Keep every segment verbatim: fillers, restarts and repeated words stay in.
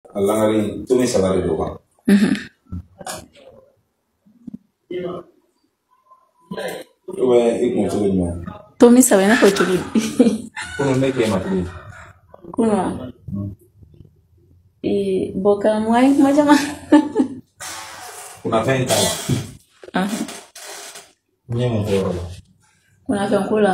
Allah ngari to mi sabari do kan to be ikmo to be mo to mi sabe na ko to bi kuno me ke ma to kuno e boka mwai moja ma kuna fenta ah nyemo ko kuna fe kula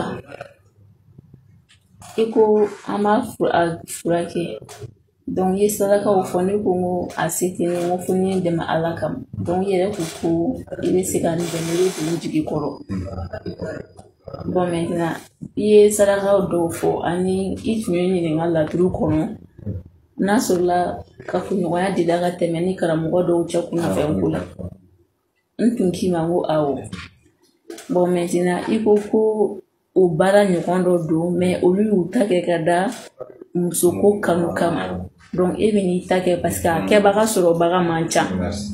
iko ama furake donc ye sadaka o foni ko ngo asiti ni ngo funi de ma alaka donc ye ko ko ile sigani de ne du jigi koro bon maintenant ye sadaka o do fo ani itnyo ni ngala turu kono na sola ka funi wa di daga temeni karamugo do ucha kuna fe kula ntunki mango awo bon maintenant iko ko o bara ɲɔgɔn dɔ don mais olu y'u ta kɛ ka da muso ko kanu kama donc e bɛ n'i ta kɛ parce que a kɛbaga sɔrɔbaga man ca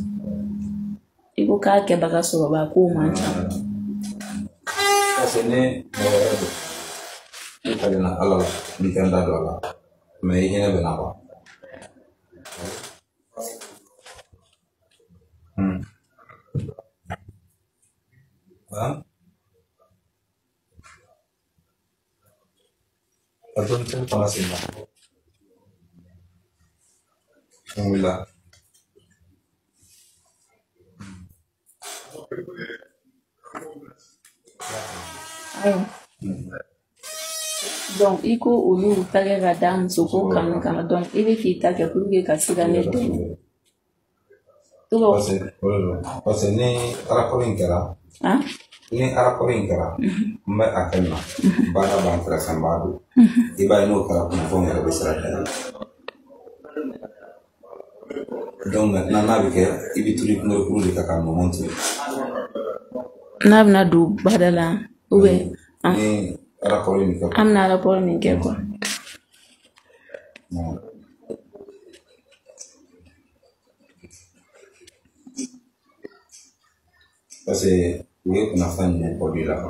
i ko k'a kɛbaga sɔrɔbaga ko man ca parce que ne mɔgɔ do ne kalena ala la ni kan da do ala mais i hinɛ bɛ na quoi hmm hein Atau itu penghasilan, alhamdulillah. ayo donc i ko olu ta kɛ ka da muso ko kanu kama donc i bɛ k'i ta kɛ pour que ka se ka ne dɛmɛ Parce que parce que ni rapport in kɛra ni rapport in kɛra n bɛ a kɛ na baara b'an kɛrɛfɛ n b'a dɔn i b'a ye n'o kɛra kunnafoni yɛrɛ bɛ sira kɛ donc maintenant n'a bɛ kɛ i bɛ tulu kunkolo kuru de kɛ ka mɔmɔ to n'a bɛna don bada la ou bien ni rapport in kɛ an bɛna rapport min kɛ quoi parce que u ye kunnafoni ɲɛ bɔ bi la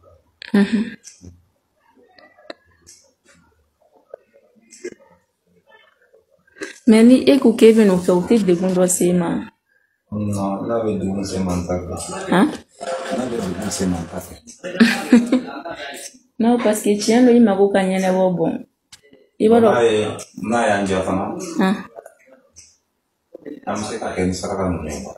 mais ni e ko k'e bɛ n'o kɛ o tɛ degun dɔ se ma non n'a bɛ degun se man ta kɛ hein n'a bɛ degun se man ta kɛ non parce que tiɲɛ don i mago ka ɲɛnabɔ bon i b'a dɔn n'a ye n'a y'an jɛ fana hein an bɛ se ka kɛ ni saraka ninnu ye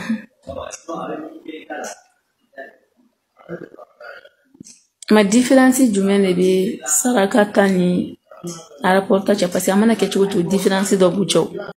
ma différence jumɛn de bɛ saraka ta ni rapport ta cɛ parce que a mana kɛ cogo o cogo différence dɔ b'u cɛ